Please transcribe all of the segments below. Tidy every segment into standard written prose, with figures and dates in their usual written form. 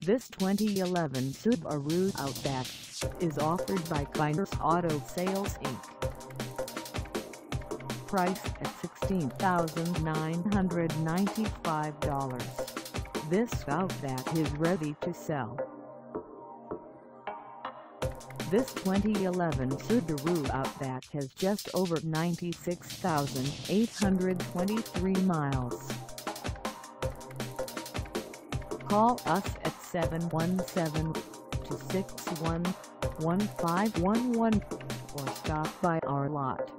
This 2011 Subaru Outback is offered by Kyners Auto Sales Inc. Price at $16,995. This Outback is ready to sell. This 2011 Subaru Outback has just over 96,823 miles. Call us at 717-261-1511 or stop by our lot.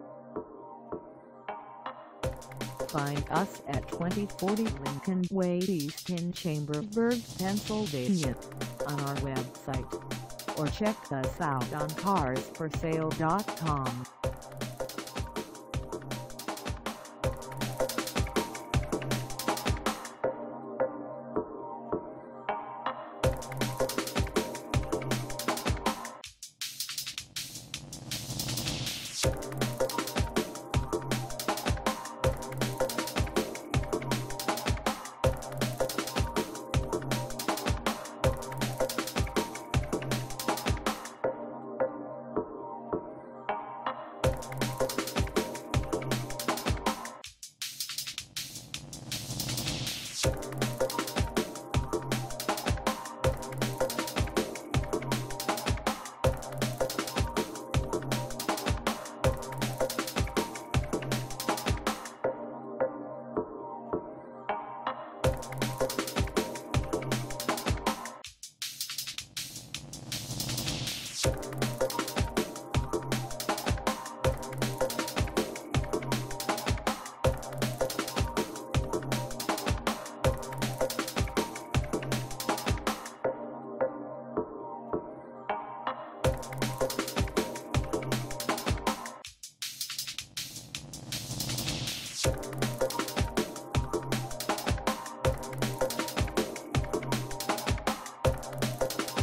Find us at 2040 Lincoln Way East in Chambersburg, Pennsylvania, on our website, or check us out on carsforsale.com.